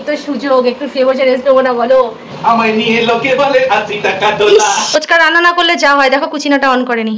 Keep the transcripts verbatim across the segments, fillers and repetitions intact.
তো সুযোগ, একটু ফ্রি বসে রেস্ট নেবো না বলো? আমায় নিয়ে লোকে বলে আশি টাকা ডলার। রোজকা রান্না না করলে যা হয়, দেখো কুচিনাটা অন করেনি।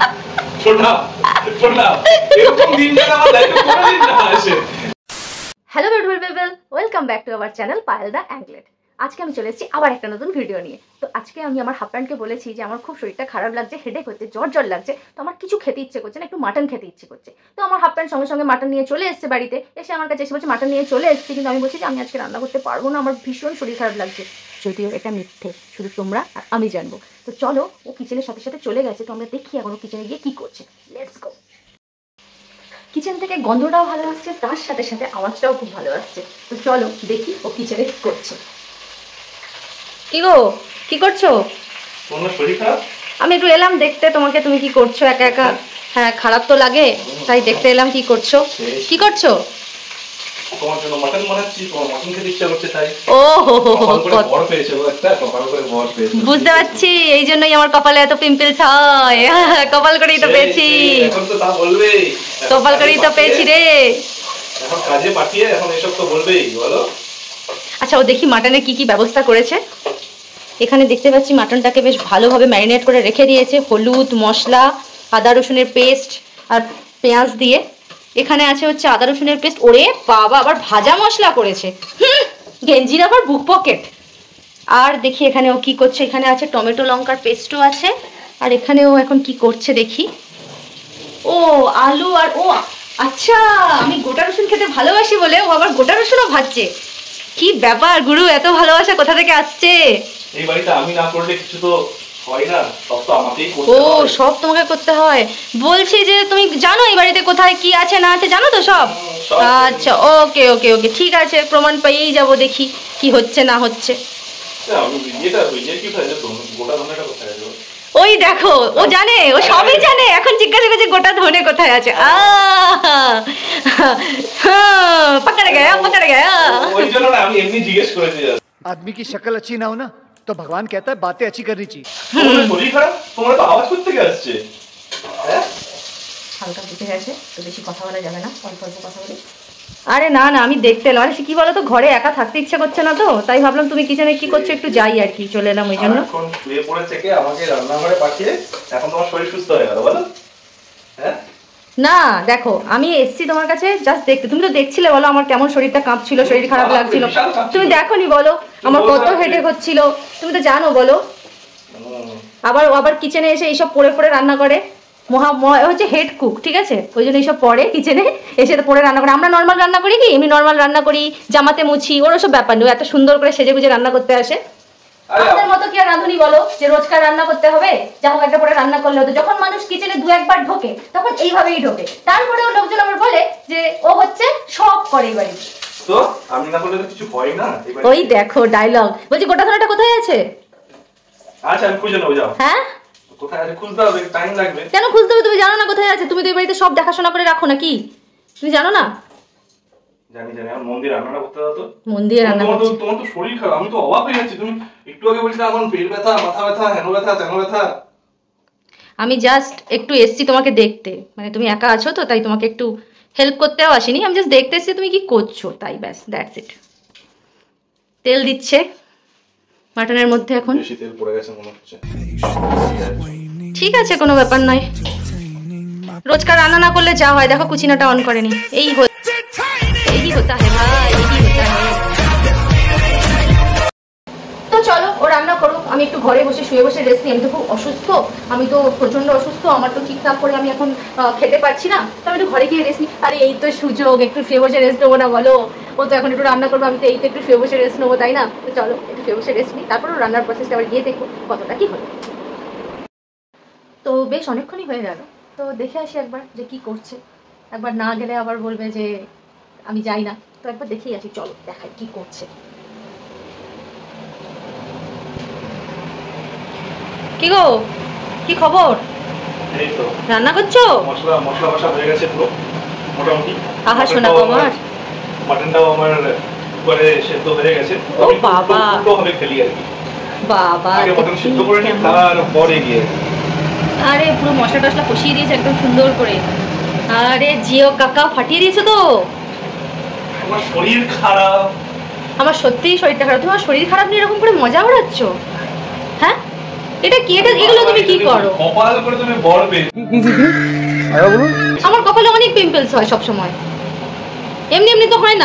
Hello beautiful people, welcome back to our channel Payel the anklet. আজকে আমি চলে এসেছি আবার একটা নতুন ভিডিও নিয়ে। তো আজকে আমি আমার হাজব্যান্ডকে বলেছি যে আমার খুব শরীরটা খারাপ লাগছে, হেডেক হচ্ছে, জ্বর জ্বর লাগছে, তো আমার কিছু খেতে ইচ্ছে করছে না, একটু মাটন খেতে ইচ্ছে করছে। তো আমার হাজব্যান্ড সঙ্গে সঙ্গে মাটন নিয়ে চলে এসেছে বাড়িতে, এসে আমার কাছে এসে বলছে মাটন নিয়ে চলে এসেছি, কিন্তু আমি বলছি যে আমি আজকে রান্না করতে পারবো না, আমার ভীষণ শরীর খারাপ লাগছে। যদিও এটা মিথ্যে, শুধু তোমরা আর আমি জানবো। তো চলো, ও কিচেনের সাথে সাথে চলে গেছে, তো আমরা দেখি এখন ও কিচেনে গিয়ে কী করছে। Let's go. কিচেন থেকে গন্ধটাও ভালো আসছে, তার সাথে সাথে আওয়াজটাও খুব ভালো আসছে। তো চলো দেখি ও কিচেনে কী করছে। কি গো, কি করছো? আমি একটু এলাম দেখতে তোমাকে, তুমি কি করছো একা একা। হ্যাঁ, খারাপ তো লাগে, তাই দেখতে এলাম কি করছো। কি করছো? তোমার জন্য মাটন বানাচ্ছি, তোমার মাটন খেতে ইচ্ছা করছে তাই। ও হো হো হো, বড় পেয়েছে ও একটা, কপাল করে বড় পেয়েছে। বুঝতে পারছি, এই জন্যই আমার কপালে এত পিম্পলস হয়। কপাল করেই তো পেয়েছি। এখন তো তা বলবেই, কপাল করেই তো পেয়েছি রে। এখন কাজে পাঠিয়ে এখন এসব তো বলবেই, বলো। আচ্ছা, ও দেখি মাটনে কি কি ব্যবস্থা করেছে। এখানে দেখতে পাচ্ছি মাটনটাকে বেশ ভালোভাবে ম্যারিনেট করে রেখে দিয়েছে, হলুদ, মশলা, আদা রসুনের পেস্ট আর পেঁয়াজ দিয়ে। এখানে আছে হচ্ছে আদা রসুনের পেস্ট। ওরে বাবা, আবার ভাজা মশলা করেছে। হুম, গেঞ্জির আবার বুক পকেট। আর দেখি এখানে ও কি করছে। এখানে আছে টমেটো লঙ্কার পেস্টও আছে। আর এখানে ও এখন কি করছে দেখি। ও আলু আর ও আচ্ছা, আমি গোটা রসুন খেতে ভালোবাসি বলে ও আবার গোটা রসুনও ভাজছে। কি ব্যাপার গুরু, এত ভালোবাসা কোথা থেকে আসছে? এই বাড়িতে আমি না করলে কিছু তো হয় না, সব তো আমাকেই করতে হয়। ও, সব তোমাকে করতে হয়। বলছি যে তুমি জানো এই বাড়িতে কোথায় কি আছে না আছে, জানো তো সব? আচ্ছা, ওকে ওকে ওকে ঠিক আছে, প্রমাণ পেয়েই যাব, দেখি কি হচ্ছে না হচ্ছে। ওই দেখো, ও জানে, ও সবই জানে। এখন জিজ্ঞাসা করছে গোটা ধনে কোথায় আছে। পকড় গয়া পকড় গয়া। ওই জন্য না আমি এমনি জিজ্ঞেস করেছি। आदमी की शक्ल अच्छी ना हो ना तो भगवान कहता है बातें अच्छी करनी चाहिए। তোমার শরীর খারাপ, তোমার তো আওয়াজ করতে আসছে। হ্যাঁ, হালকা বুঝে গেছে, তো বেশি কথা বলা যাবে না, অল্প অল্প কথা বলি। আরে না না, আমি দেখতে এলাম। আরে কি বলো তো, ঘরে একা থাকতে ইচ্ছা করছে না, তো তাই ভাবলাম তুমি কিচেনে কি করছো একটু যাই আর কি, চলে এলাম ওই জন্য। এখন শুয়ে পড়ে থেকে আমাকে রান্নাঘরে পাঠিয়ে এখন তোমার শরীর সুস্থ হয়ে গেল, বলো? হ্যাঁ না দেখো, আমি এসছি তোমার কাছে জাস্ট দেখতে। তুমি তো দেখছিলে বলো আমার কেমন শরীরটা কাঁপছিল, শরীর খারাপ লাগছিল। তুমি দেখোনি বলো আমার কত হেডেক হচ্ছিল, তুমি তো জানো বলো। আবার আবার কিচেনে এসে এইসব পড়ে পড়ে রান্না করে। মহা হচ্ছে হেড কুক, ঠিক আছে, ওই জন্য এইসব পরে কিচেনে এসে তো পরে রান্না করে। আমরা নর্মাল রান্না করি কি, এমনি নর্মাল রান্না করি, জামাতে মুছি, ওর ওসব ব্যাপার নেই। এত সুন্দর করে সেজে গুজে রান্না করতে আসে। আমাদের মতো কি আর রাঁধুনি বলো যে রোজকার রান্না করতে হবে, যা হোক একটা পরে রান্না করলে হতো। যখন মানুষ কিচেনে দু একবার ঢোকে তখন এইভাবেই ঢোকে। তারপরেও লোকজন আমার বলে যে ও হচ্ছে সব করে এই বাড়ি। তো আমি না করলে তো কিছু হয় না। ওই দেখো ডায়লগ। বলছি গোটা ধনেটা কোথায় আছে? আচ্ছা আমি খুঁজে নেবো, যাও। হ্যাঁ, কোথায় আছে খুঁজতে হবে, টাইম লাগবে। কেন খুঁজতে হবে? তুমি জানো না কোথায় আছে? তুমি তো এই বাড়িতে সব দেখাশোনা করে রাখো নাকি, তুমি জানো না? জানি জানি, আমার মন দিয়ে রান্নাটা করতে দাও তো। মন দিয়ে রান্না করতে। তোমার তো শরীর খারাপ, আমি তো অবাক হয়ে যাচ্ছি। তুমি একটু আগে বলছিলে আমার পেট ব্যথা, মাথা ব্যথা, হেনো ব্যথা, তেনো ব্যথা। আমি জাস্ট একটু এসছি তোমাকে দেখতে, মানে তুমি একা আছো তো তাই তোমাকে একটু হেল্প করতেও আসিনি, আমি জাস্ট দেখতে এসছি তুমি কি করছো, তাই ব্যাস, দ্যাটস ইট। তেল দিচ্ছে মাটনের মধ্যে এখন। বেশি তেল পড়ে গেছে মনে হচ্ছে। ঠিক আছে, কোনো ব্যাপার নয়। রোজকার রান্না না করলে যা হয়, দেখো কুচিনাটা অন করেনি। এই হচ্ছে, এই হতা হে ভাই, এই হতা হে। তো চলো ও রান্না করুক, আমি একটু ঘরে বসে শুয়ে বসে রেস্ট নিই। আমি তো খুব অসুস্থ, আমি তো প্রচন্ড অসুস্থ, আমার তো ঠিকঠাক করে আমি এখন খেতে পারছি না, তো আমি একটু ঘরে গিয়ে রেস্ট নিই। আরে এই তো সুযোগ, একটু শুয়ে বসে রেস্ট নেবো না বলো? ও তো এখন একটু রান্না করবো, আমি তো এই তো একটু শুয়ে বসে রেস্ট নেবো, তাই না? তো চলো একটু শুয়ে বসে রেস্ট নিই, তারপর রান্নার প্রসেসটা আবার গিয়ে দেখবো কতটা কি হলো। তো বেশ অনেকক্ষণই হয়ে গেল, তো দেখে আসি একবার যে কি করছে। একবার না গেলে আবার বলবে যে আমি যাই না, তো একবার দেখেই আসি, চলো দেখাই কি করছে। কি গো, কি খবর? এই তো রান্না করছো? মশলা মশলা কষা হয়ে গেছে পুরো মোটামুটি। আহা শোনা কমার, মাটনটাও আমার করে সেদ্ধ হয়ে গেছে। ও বাবা, পুরো হবে খেলি আর কি। বাবা আগে মাটন সেদ্ধ করে নি, তারপরে গিয়ে আরে পুরো মশলা টশলা কষিয়ে দিয়েছে একদম সুন্দর করে। আরে জিও কাকা ফাটিয়ে দিয়েছে তো। আমার শরীর খারাপ, আমার সত্যিই শরীরটা খারাপ। তুমি আমার শরীর খারাপ নিয়ে এরকম করে মজা উড়াচ্ছ? হ্যাঁ, এটা কি? এটা এগুলো তুমি কি করো? কপাল করে তুমি বড় পেয়ে কি কি কি আরে বলুন। আমার কপালে অনেক পিম্পলস হয় সব সময়, এমনি এমনি তো হয় না।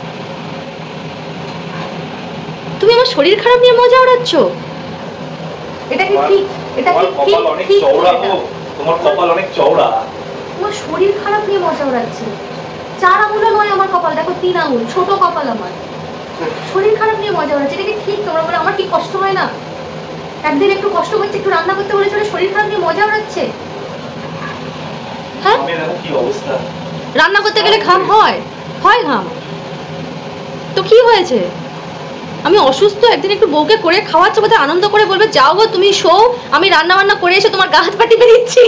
তুমি আমার শরীর খারাপ নিয়ে মজা উড়াচ্ছ? এটা কি ঠিক? এটা কি ঠিক? কপাল অনেক চওড়া গো, তোমার কপাল অনেক চওড়া। তোমার শরীর খারাপ নিয়ে মজা উড়াচ্ছে। চার আঙুল নয় আমার কপাল, দেখো তিন আঙুল, ছোট কপাল আমার। শরীর খারাপ নিয়ে মজা উড়াচ্ছে, এটা কি ঠিক? তোমরা বলে আমার কি কষ্ট হয় না? একদিন একটু কষ্ট করছে, একটু রান্না করতে বলেছে, শরীর খারাপ নিয়ে মজা উড়াচ্ছে। হ্যাঁ, আমি দেখো কি অবস্থা। রান্না করতে গেলে ঘাম হয়, হয় ঘাম তো কি হয়েছে? আমি অসুস্থ, একদিন একটু বউকে করে খাওয়াচ্ছ, বোধহয় আনন্দ করে বলবে যাও গো তুমি শো, আমি রান্না বান্না করে এসে তোমার গা হাত পা টিপে দিচ্ছি।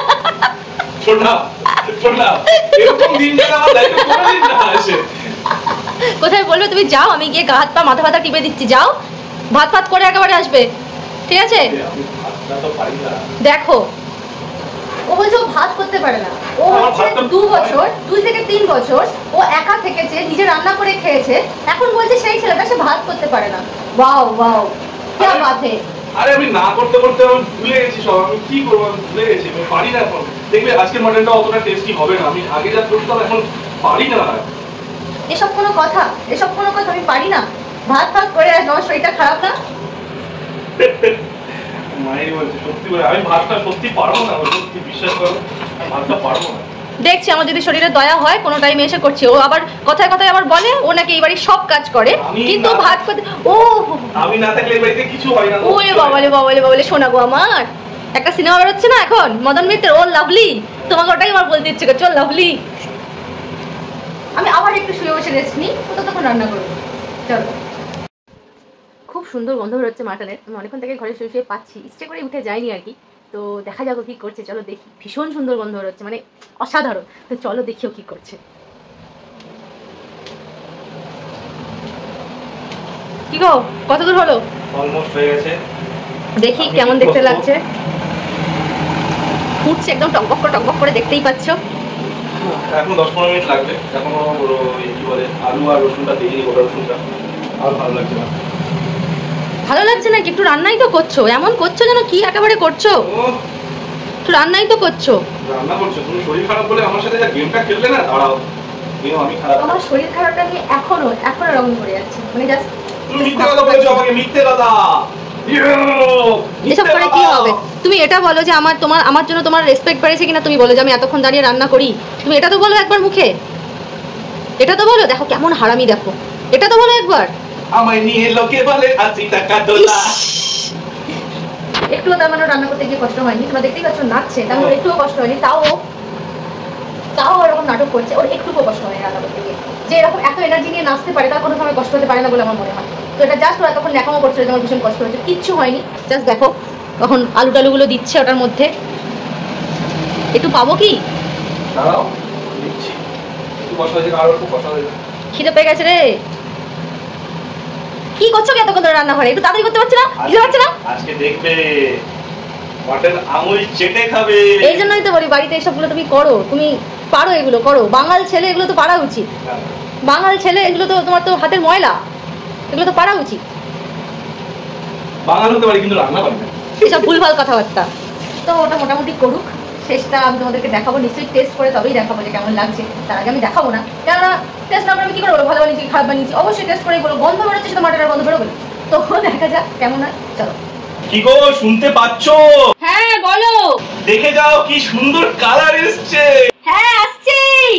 কোথায় বলবে তুমি যাও, আমি গিয়ে গা হাত পা মাথা ব্যথা টিপে দিচ্ছি, যাও ভাত ভাত করে একেবারে আসবে, ঠিক আছে? দেখো ও বলছে ও ভাত করতে পারে না, ও হচ্ছে দু বছর দুই থেকে তিন বছর ও একা থেকেছে, নিজে রান্না করে খেয়েছে, এখন বলছে সেই ছেলেটা সে ভাত করতে পারে না। ওয়াও ওয়াও, কি বাত হে। আরে আমি না করতে করতে আমি ভুলে গেছি সব, আমি কি করবো, আমি ভুলে গেছি, আমি পারি না এখন। দেখবে আজকের মাটনটা অতটা টেস্টি হবে না, আমি আগে যা করতাম এখন পারি না। এসব কোনো কথা? এসব কোনো কথা? আমি পারি না ভাত ভাত করে আসবো, আমার শরীরটা খারাপ না? মায়ের বলছে সত্যি বলে, আমি ভাতটা সত্যি পারবো না, সত্যি বিশ্বাস করো আমি ভাতটা পারবো না। দেখছি আমার যদি শরীরে দয়া হয় কোনো টাইমে এসে করছি। ও আবার কথায় কথায় আবার বলে ও নাকি এই বাড়ির সব কাজ করে, কিন্তু ভাত করতে ও আমি না থাকলে এই বাড়িতে কিছু হয় না। ওরে বাবালে বাবালে বাবালে শোনা গো আমার, একটা সিনেমা বেরোচ্ছে না এখন মদন মিত্রের, ও লাভলি, তোমাকে ওটাই আমার বলতে ইচ্ছে করছে, ও লাভলি। আমি আবার একটু শুয়ে বসে রেস্ট নিই, তো তখন রান্না করবো। চলো। খুব সুন্দর গন্ধ বেরোচ্ছে মাটনের, আমি অনেকক্ষণ থেকে ঘরে শুয়ে শুয়ে পাচ্ছি, ইচ্ছে করে উঠে যায়নি আর কি। তো দেখা যাক কি করছে, চলো দেখি। ভীষণ সুন্দর গন্ধ বেরোচ্ছে, মানে অসাধারণ। তো চলো দেখিও কি করছে। কি গো, কত দূর হলো? অলমোস্ট হয়ে গেছে, দেখি কেমন দেখতে লাগছে। ফুটছে একদম টকবক করে টকবক করে, দেখতেই পাচ্ছ। এখন দশ পনেরো মিনিট লাগবে, এখনো কি বলে আলু আর রসুনটা দিইনি, গোটা রসুনটা আর ভালো লাগছে না। ভালো লাগছে নাকি? একটু রান্নাই তো করছো, এমন করছো যেন কি একেবারে করছো, একটু রান্নাই তো করছো। রান্না করছো তুমি, শরীর খারাপ বলে আমার সাথে যা গেমটা খেললে না, দাঁড়াও আমি খারাপ। আমার শরীর খারাপটা নিয়ে এখনো এখনো এরকম করে যাচ্ছে, মানে জাস্ট তুমি মিথ্যে কথা বলেছো আমাকে, মিথ্যে কথা। এসব করে কি হবে? তুমি এটা বলো যে আমার তোমার আমার জন্য তোমার রেসপেক্ট বেড়েছে কিনা, তুমি বলো যে আমি এতক্ষণ দাঁড়িয়ে রান্না করি, তুমি এটা তো বলো একবার মুখে, এটা তো বলো। দেখো কেমন হারামি, দেখো এটা তো বলো একবার। আমায় নিয়ে লোকে বলে আশি টাকা ডলা। একটুও তার মানে রান্না করতে গিয়ে কষ্ট হয়নি, তোমরা দেখতেই পাচ্ছ নাচছে, তেমন একটুও কষ্ট হয়নি। তাও তাও এরকম নাটক করছে, ওর একটুও কষ্ট হয়নি রান্না করতে গিয়ে। যে এরকম এত এনার্জি নিয়ে নাচতে পারে তার কোনো সময় কষ্ট হতে পারে না বলে আমার মনে হয়। তো এটা জাস্ট ওরা তখন ন্যাকামো করছিল, যেমন ভীষণ কষ্ট হয়েছে, কিচ্ছু হয়নি। জাস্ট দেখো তখন আলু টালুগুলো দিচ্ছে ওটার মধ্যে, একটু পাবো কি? দাঁড়াও দিচ্ছি, একটু কষ্ট হয়েছে, আরো একটু কষ্ট হয়েছে। খিদে পেয়ে গেছে রে। কি করছো কি এতক্ষণ ধরে রান্না করে? একটু তাড়াতাড়ি করতে পারছি না, খিদে পাচ্ছে না? আজকে দেখবে মাটন আঙুল চেটে খাবে। এই জন্যই তো বলি বাড়িতে এসবগুলো তুমি করো, তুমি পারো, এগুলো করো। বাঙাল ছেলে এগুলো তো পারা উচিত, বাঙাল ছেলে এগুলো তো তোমার তো হাতের ময়লা, এগুলো তো পারা উচিত। বাঙাল হতে পারি কিন্তু রান্না পারি না, এসব ভুলভাল কথাবার্তা। তো ওটা মোটামুটি করুক, শেষটা আমি তোমাদেরকে দেখাবো, নিশ্চয়ই টেস্ট করে তবেই দেখাবো যে কেমন লাগছে। তার আগে আমি দেখাবো না, কেননা টেস্ট না করে আমি কি করে বলবো ভালো বানিয়েছি খারাপ বানিয়েছি? অবশ্যই টেস্ট করেই বলবো। গন্ধ বেরোচ্ছে সেটা মাটনের গন্ধ বেরোবে, তো দেখা যাক কেমন হয়। চলো। কি গো শুনতে পাচ্ছো? হ্যাঁ বলো। দেখে যাও কি সুন্দর কালার এসছে। হ্যাঁ আসছে,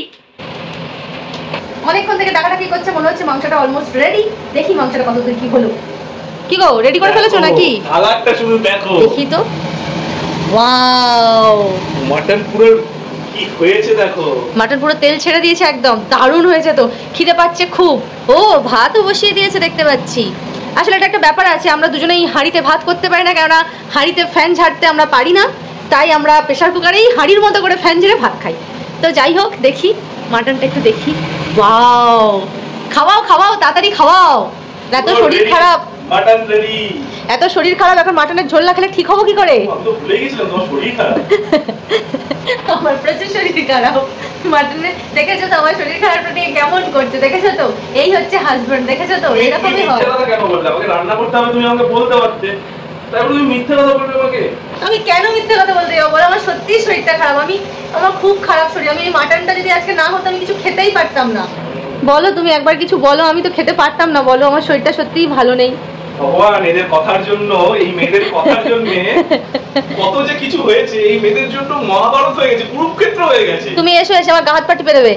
অনেকক্ষণ থেকে ডাকাডাকি করছে, মনে হচ্ছে মাংসটা অলমোস্ট রেডি। দেখি মাংসটা কতদূর কি হলো। কি গো রেডি করে ফেলেছো নাকি? কালারটা শুধু দেখো, দেখি তো। ওয়াও, মাটন পুরো কি হয়েছে দেখো, মাটন পুরো তেল ছেড়ে দিয়েছে একদম, দারুণ হয়েছে। তো খিদে পাচ্ছে খুব। ও ভাতও বসিয়ে দিয়েছে দেখতে পাচ্ছি। আসলে এটা একটা ব্যাপার আছে, আমরা দুজনেই হাঁড়িতে ভাত করতে পারি না, কেননা হাঁড়িতে ফ্যান ঝাড়তে আমরা পারি না, তাই আমরা প্রেশার কুকারেই হাঁড়ির মতো করে ফ্যান ঝেড়ে ভাত খাই। তো যাই হোক, দেখি মাটনটা একটু দেখি। ওয়াও, খাওয়াও খাওয়াও তাড়াতাড়ি খাওয়াও, এত শরীর খারাপ। Mutton ready. এত শরীর খারাপ, এখন মাটনের ঝোল না খেলে ঠিক হবো কি করে? আমি তো ভুলে গেছিলাম তোমার শরীর খারাপ। আমার প্রচুর শরীর খারাপ। মাটনে দেখেছো তো আমার শরীর খারাপটা নিয়ে কেমন করছে, দেখেছো তো? এই হচ্ছে হাজবেন্ড, দেখেছো তো? এরকমই হয়। মিথ্যে কথা কেন বললে? আমাকে রান্না করতে হবে, তুমি আমাকে বলতে পারতে। তারপরে তুমি মিথ্যে কথা বলবে আমাকে? আমি কেন মিথ্যে কথা বলতে যাবো বলো? আমার সত্যিই শরীরটা খারাপ, আমি আমার খুব খারাপ শরীর। আমি এই মাটনটা যদি আজকে না হতো আমি কিছু খেতেই পারতাম না। বলো তুমি একবার কিছু বলো, আমি তো খেতে পারতাম না। বলো, আমার শরীরটা সত্যিই ভালো নেই। ভগবান, এদের কথার জন্য, এই মেয়েদের কথার জন্য কত যে কিছু হয়েছে। এই মেয়েদের জন্য মহাভারত হয়ে গেছে, কুরুক্ষেত্র হয়ে গেছে। তুমি এসো, এসে আমার গা হাত পা টিপে দেবে।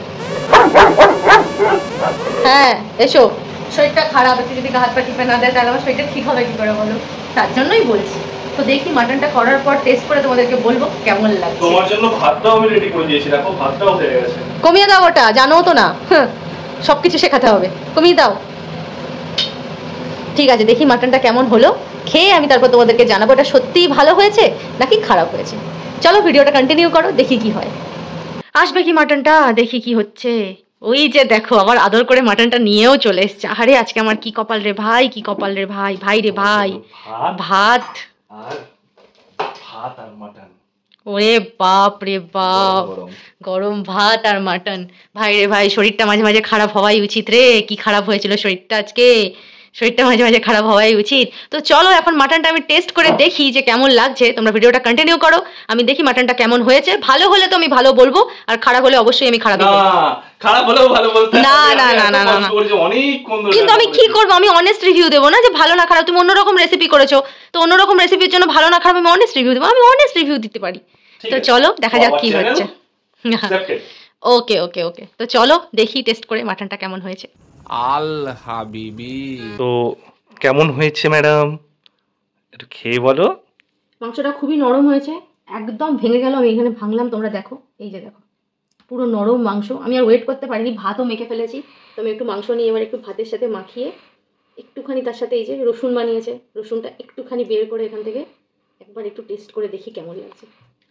হ্যাঁ এসো। শরীরটা খারাপ, একটু যদি গা হাত পা টিপে না দেয় তাহলে আমার শরীরটা ঠিক হবে কি করে বলো? তার জন্যই বলছি। তো দেখি মাটনটা করার পর টেস্ট করে তোমাদেরকে বলবো কেমন লাগছে। তোমার জন্য ভাতটাও আমি রেডি করে দিয়েছি, দেখো ভাতটাও হয়ে গেছে। কমিয়ে দাও ওটা, জানো তো না সবকিছু শেখাতে হবে, কমিয়ে দাও। ঠিক আছে, দেখি মাটনটা কেমন হলো, খেয়ে আমি তারপর তোমাদেরকে জানাবো এটা সত্যিই ভালো হয়েছে নাকি খারাপ হয়েছে। চলো ভিডিওটা কন্টিনিউ করো, দেখি কি হয়। আসবে কি মাটনটা, দেখি কি হচ্ছে। ওই যে দেখো আবার আদর করে মাটনটা নিয়েও চলে এসছে। আরে আজকে আমার কি কপাল রে ভাই, কি কপাল রে ভাই, ভাই রে ভাই। ভাত আর ভাত আর মাটন। ওরে বাপ রে বাপ, গরম ভাত আর মাটন। ভাই রে ভাই, শরীরটা মাঝে মাঝে খারাপ হওয়াই উচিত রে। কি খারাপ হয়েছিল শরীরটা আজকে, শরীরটা মাঝে মাঝে খারাপ হওয়াই উচিত। তো চলো এখন মাটনটা আমি টেস্ট করে দেখি যে কেমন লাগছে। তোমরা ভিডিওটা কন্টিনিউ করো, আমি দেখি মাটনটা কেমন হয়েছে। ভালো হলে তো আমি ভালো বলবো, আর খারাপ হলে অবশ্যই আমি খারাপ বলবো। খারাপ হলেও ভালো বলতে না না না না না, কিন্তু আমি কি করবো, আমি অনেস্ট রিভিউ দেবো না যে ভালো না খারাপ। তুমি অন্যরকম রেসিপি করেছো, তো অন্যরকম রেসিপির জন্য ভালো না খারাপ আমি অনেস্ট রিভিউ দেবো, আমি অনেস্ট রিভিউ দিতে পারি। তো চলো দেখা যাক কি হচ্ছে। ওকে ওকে ওকে, তো চলো দেখি টেস্ট করে মাটনটা কেমন হয়েছে। আল হাবিবি, তো কেমন হয়েছে ম্যাডাম, একটু খেয়ে বলো। মাংসটা খুবই নরম হয়েছে, একদম ভেঙে গেল। আমি এখানে ভাঙলাম, তোমরা দেখো, এই যে দেখো পুরো নরম মাংস। আমি আর ওয়েট করতে পারিনি, ভাতও মেখে ফেলেছি। তো আমি একটু মাংস নিয়ে এবার একটু ভাতের সাথে মাখিয়ে একটুখানি তার সাথে এই যে রসুন বানিয়েছে, রসুনটা একটুখানি বের করে এখান থেকে একবার একটু টেস্ট করে দেখি কেমন লাগছে।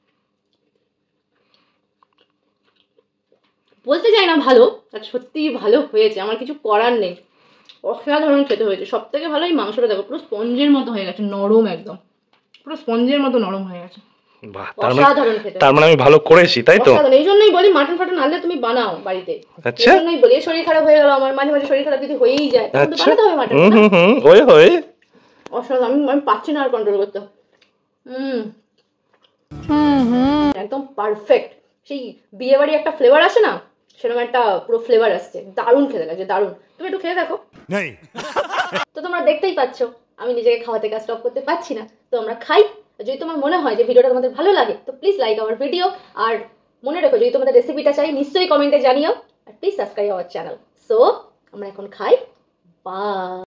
বলতে চাই না ভালো, আর সত্যিই ভালো হয়েছে, আমার কিছু করার নেই। অসাধারণ খেতে হয়েছে। সব থেকে ভালো এই মাংসটা দেখো, পুরো স্পঞ্জের মতো হয়ে গেছে, নরম, একদম পুরো স্পঞ্জের মতো নরম হয়ে গেছে। অসাধারণ খেতে। তার মানে আমি ভালো করেছি তাই তো? এই জন্যই বলি মাটন ফাটন আনলে তুমি বানাও বাড়িতে। আচ্ছা, এই জন্যই বলি। শরীর খারাপ হয়ে গেল আমার, মাঝে মাঝে শরীর খারাপ যদি হয়েই যায় তখন তো বানাতে হবে মাটন। হুম হুম ওই হয় অসাধারণ। আমি আমি পাচ্ছি না আর কন্ট্রোল করতে। হুম হুম হুম একদম পারফেক্ট। সেই বিয়ে বাড়ি একটা ফ্লেভার আসে না, সেরকম একটা পুরো ফ্লেভার আসছে। দারুণ খেতে লাগছে, দারুণ। তুমি একটু খেয়ে দেখো। তো তোমরা দেখতেই পাচ্ছ আমি নিজেকে খাওয়াতে কাজ স্টপ করতে পারছি না। তো আমরা খাই। যদি তোমার মনে হয় যে ভিডিওটা তোমাদের ভালো লাগে তো প্লিজ লাইক আওয়ার ভিডিও। আর মনে রেখো যদি তোমাদের রেসিপিটা চাই নিশ্চয়ই কমেন্টে জানিও। আর please subscribe our channel. So আমরা এখন খাই। বাই।